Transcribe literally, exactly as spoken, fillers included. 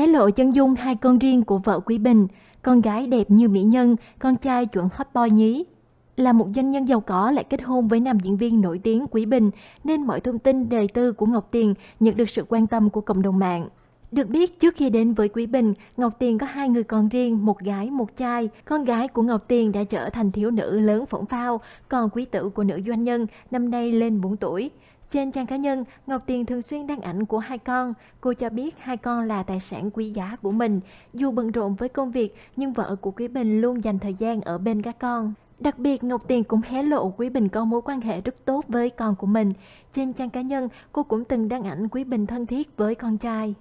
Hé lộ chân dung hai con riêng của vợ Quý Bình, con gái đẹp như mỹ nhân, con trai chuẩn hot boy nhí. Là một doanh nhân giàu có lại kết hôn với nam diễn viên nổi tiếng Quý Bình, nên mọi thông tin đời tư của Ngọc Tiền nhận được sự quan tâm của cộng đồng mạng. Được biết, trước khi đến với Quý Bình, Ngọc Tiền có hai người con riêng, một gái, một trai. Con gái của Ngọc Tiền đã trở thành thiếu nữ lớn phỏng phao, còn quý tử của nữ doanh nhân năm nay lên bốn tuổi. Trên trang cá nhân, Ngọc Tiền thường xuyên đăng ảnh của hai con. Cô cho biết hai con là tài sản quý giá của mình. Dù bận rộn với công việc, nhưng vợ của Quý Bình luôn dành thời gian ở bên các con. Đặc biệt, Ngọc Tiền cũng hé lộ Quý Bình có mối quan hệ rất tốt với con của mình. Trên trang cá nhân, cô cũng từng đăng ảnh Quý Bình thân thiết với con trai.